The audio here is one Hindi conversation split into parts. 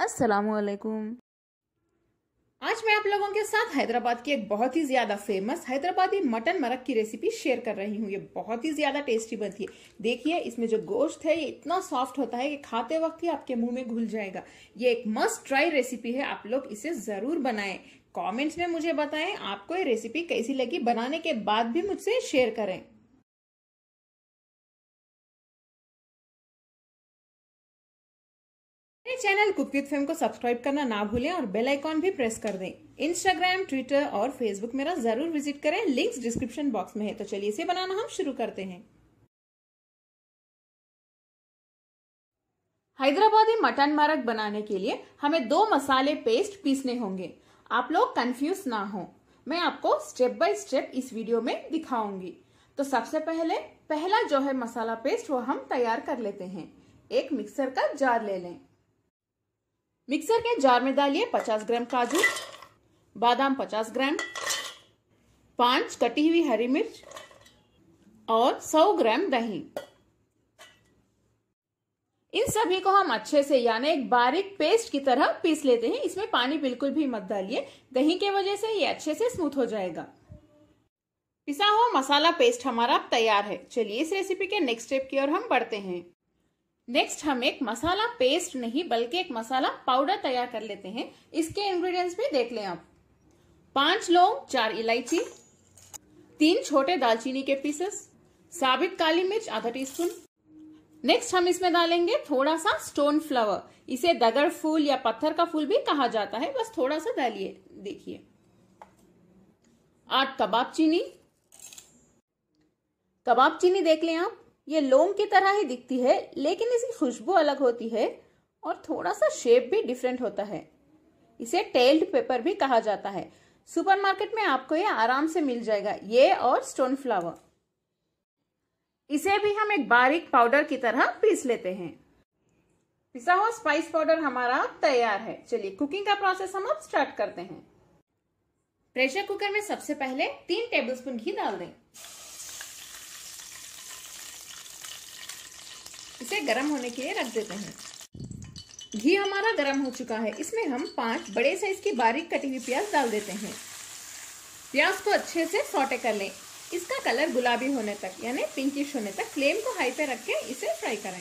अस्सलामुअलैकुम। आज मैं आप लोगों के साथ हैदराबाद की एक बहुत ही ज्यादा फेमस हैदराबादी मटन मरग की रेसिपी शेयर कर रही हूँ। ये बहुत ही ज्यादा टेस्टी बनती है। देखिए इसमें जो गोश्त है ये इतना सॉफ्ट होता है कि खाते वक्त ही आपके मुंह में घुल जाएगा। ये एक मस्ट ट्राई रेसिपी है, आप लोग इसे जरूर बनाएं। कमेंट्स में मुझे बताएं आपको ये रेसिपी कैसी लगी, बनाने के बाद भी मुझसे शेयर करें। मेरे चैनल कुक विद फेम को सब्सक्राइब करना ना भूलें और बेल आइकॉन भी प्रेस कर दें। इंस्टाग्राम, ट्विटर और फेसबुक मेरा जरूर विजिट करें, लिंक्स डिस्क्रिप्शन बॉक्स में है। तो चलिए इसे बनाना हम शुरू करते हैं। हैदराबादी मटन मरग बनाने के लिए हमें 2 मसाले पेस्ट पीसने होंगे। आप लोग कंफ्यूज ना हो, मैं आपको स्टेप बाय स्टेप इस वीडियो में दिखाऊंगी। तो सबसे पहला जो है मसाला पेस्ट वो हम तैयार कर लेते हैं। एक मिक्सर का जार ले लें। मिक्सर के जार में डालिए 50 ग्राम काजू, बादाम 50 ग्राम, 5 कटी हुई हरी मिर्च और 100 ग्राम दही। इन सभी को हम अच्छे से यानी एक बारीक पेस्ट की तरह पीस लेते हैं। इसमें पानी बिल्कुल भी मत डालिए, दही के वजह से ये अच्छे से स्मूथ हो जाएगा। पिसा हुआ मसाला पेस्ट हमारा अब तैयार है। चलिए इस रेसिपी के नेक्स्ट स्टेप की ओर हम बढ़ते हैं। नेक्स्ट हम एक मसाला पेस्ट नहीं बल्कि एक मसाला पाउडर तैयार कर लेते हैं। इसके इंग्रेडिएंट्स भी देख लें आप। 5 लौंग, 4 इलायची, 3 छोटे दालचीनी के पीसेस, साबित काली मिर्च आधा टीस्पून। नेक्स्ट हम इसमें डालेंगे थोड़ा सा स्टोन फ्लावर। इसे दगड़ फूल या पत्थर का फूल भी कहा जाता है, बस थोड़ा सा डालिए। देखिए 8 कबाब चीनी। कबाब चीनी देख लें आप, ये लौंग की तरह ही दिखती है लेकिन इसकी खुशबू अलग होती है और थोड़ा सा शेप भी डिफरेंट होता है। इसे टेल्ड पेपर भी कहा जाता है। सुपरमार्केट में आपको ये आराम से मिल जाएगा, ये और स्टोन फ्लावर। इसे भी हम एक बारीक पाउडर की तरह पीस लेते हैं। पिसा हुआ स्पाइस पाउडर हमारा तैयार है। चलिए कुकिंग का प्रोसेस हम अब स्टार्ट करते हैं। प्रेशर कुकर में सबसे पहले 3 टेबलस्पून घी डाल दें। इसे गर्म होने के लिए रख देते हैं। घी हमारा गर्म हो चुका है। इसमें हम 5 बड़े साइज की बारीक कटी हुई प्याज डाल देते हैं। प्याज को अच्छे से सौटे कर लें। इसका कलर गुलाबी होने तक यानी पिंकिश होने तक फ्लेम को हाई पे रख के इसे फ्राई करें।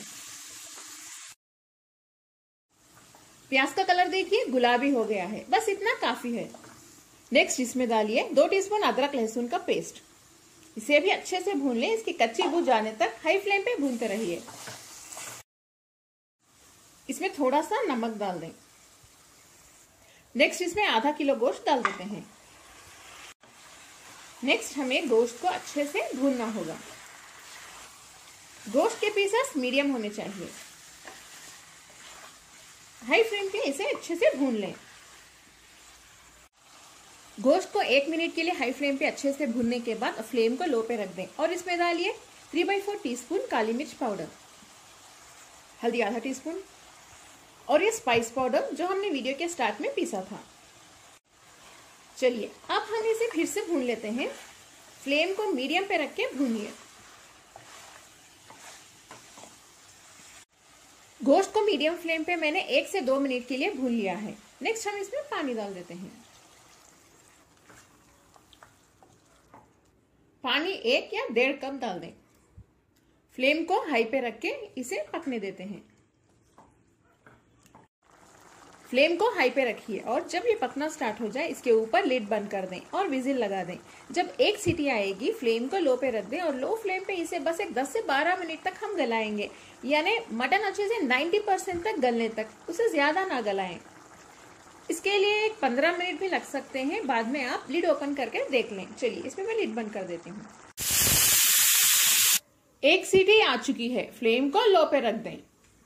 प्याज का कलर देखिए गुलाबी हो गया है, बस इतना काफी है। नेक्स्ट इसमें डालिए 2 टीस्पून अदरक लहसुन का पेस्ट। इसे भी अच्छे से भून लें। इसकी कच्ची बू जाने तक हाई फ्लेम पे भूनते रहिए। इसमें थोड़ा सा नमक डाल दें। नेक्स्ट इसमें आधा किलो गोश्त डाल देते हैं। नेक्स्ट हमें गोश्त को अच्छे से भूनना होगा। गोश्त के पीसेस मीडियम होने चाहिए। हाई फ्लेम पे इसे अच्छे से भून लें। गोश्त को 1 मिनट के लिए हाई फ्लेम पे अच्छे से भूनने के बाद फ्लेम को लो पे रख दें और इसमें डालिए 3/4 टीस्पून काली मिर्च पाउडर, हल्दी आधा टीस्पून और ये स्पाइस पाउडर जो हमने वीडियो के स्टार्ट में पीसा था। चलिए अब हम इसे फिर से भून लेते हैं। फ्लेम को मीडियम पे रख के भूनिए। गोश्त को मीडियम फ्लेम पे मैंने 1 से 2 मिनट के लिए भून लिया है। नेक्स्ट हम इसमें पानी डाल देते हैं। पानी 1 या 1.5 कप डाल दें। फ्लेम को हाई पे रख के इसे पकने देते हैं। फ्लेम को हाई पे रखिए और जब ये पकना स्टार्ट हो जाए इसके ऊपर लिड बंद कर दें और विजिल लगा दें। जब 1 सीटी आएगी फ्लेम को लो पे रख दें और लो फ्लेम पे इसे बस एक 10 से 12 मिनट तक हम गलाएंगे, यानी मटन अच्छे से 90% तक गलने तक, उसे ज्यादा ना गलाएं। इसके लिए 15 मिनट भी लग सकते हैं, बाद में आप लिड ओपन करके देख लें। चलिए इसमें मैं लिड बंद कर देती हूँ। 1 सीटी आ चुकी है, फ्लेम को लो पे रख दें।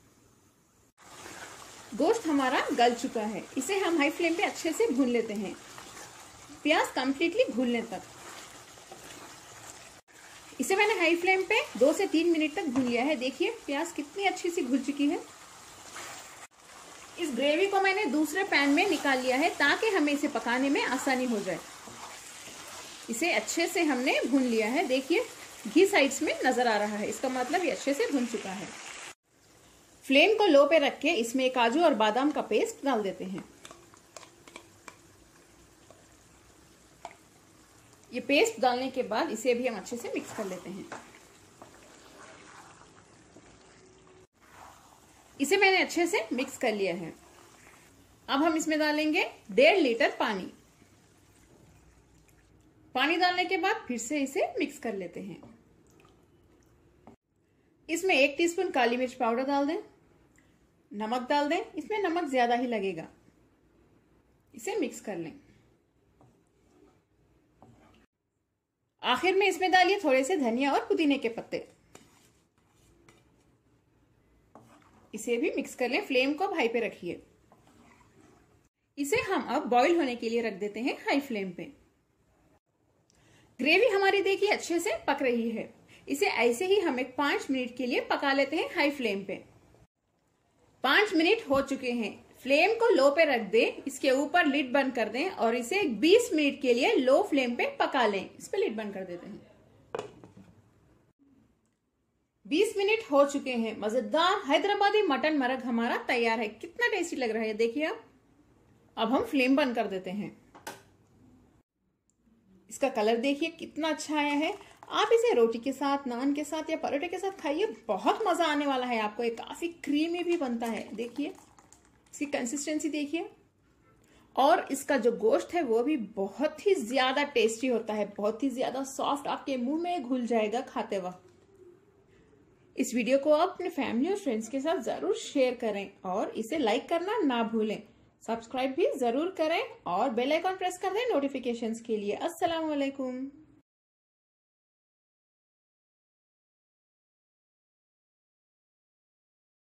गोश्त हमारा गल चुका है। इसे हम हाई फ्लेम पे अच्छे से भून लेते हैं, प्याज कंप्लीटली भूनने तक। इसे मैंने हाई फ्लेम पे 2 से 3 मिनट तक भून लिया है। देखिए प्याज कितनी अच्छी सी भून चुकी है। इस ग्रेवी को मैंने दूसरे पैन में निकाल लिया है ताकि हमें इसे पकाने में आसानी हो जाए। इसे अच्छे से हमने भून लिया है। देखिए घी साइड्स में नजर आ रहा है, इसका मतलब ये अच्छे से भून चुका है। फ्लेम को लो पे रख के इसमें काजू और बादाम का पेस्ट डाल देते हैं। ये पेस्ट डालने के बाद इसे भी हम अच्छे से मिक्स कर लेते हैं। इसे मैंने अच्छे से मिक्स कर लिया है। अब हम इसमें डालेंगे 1.5 लीटर पानी। पानी डालने के बाद फिर से इसे मिक्स कर लेते हैं। इसमें 1 टीस्पून काली मिर्च पाउडर डाल दें, नमक डाल दें, इसमें नमक ज्यादा ही लगेगा। इसे मिक्स कर लें। आखिर में इसमें डालिए थोड़े से धनिया और पुदीने के पत्ते। इसे भी मिक्स कर लें। फ्लेम को हाई पे रखिए। इसे हम अब बॉईल होने के लिए रख देते हैं हाई फ्लेम पे। ग्रेवी हमारी देखिए अच्छे से पक रही है। इसे ऐसे ही हम 5 मिनट के लिए पका लेते हैं हाई फ्लेम पे। 5 मिनट हो चुके हैं। फ्लेम को लो पे रख दें, इसके ऊपर लिड बंद कर दें और इसे 20 मिनट के लिए लो फ्लेम पे पका लें। इस पे लिड बंद कर देते हैं। 20 मिनट हो चुके हैं। मजेदार हैदराबादी मटन मरग हमारा तैयार है। कितना टेस्टी लग रहा है देखिए आप। अब हम फ्लेम बंद कर देते हैं। इसका कलर देखिए कितना अच्छा आया है। आप इसे रोटी के साथ, नान के साथ या परोठे के साथ खाइए, बहुत मजा आने वाला है आपको। ये काफी क्रीमी भी बनता है। देखिए इसकी कंसिस्टेंसी देखिए। और इसका जो गोश्त है वो भी बहुत ही ज्यादा टेस्टी होता है, बहुत ही ज्यादा सॉफ्ट, आपके मुंह में घुल जाएगा खाते वक्त। इस वीडियो को आप अपने फैमिली और फ्रेंड्स के साथ जरूर शेयर करें और इसे लाइक करना ना भूलें। सब्सक्राइब भी जरूर करें और बेल आइकॉन प्रेस कर दें नोटिफिकेशंस के लिए। अस्सलाम वालेकुम।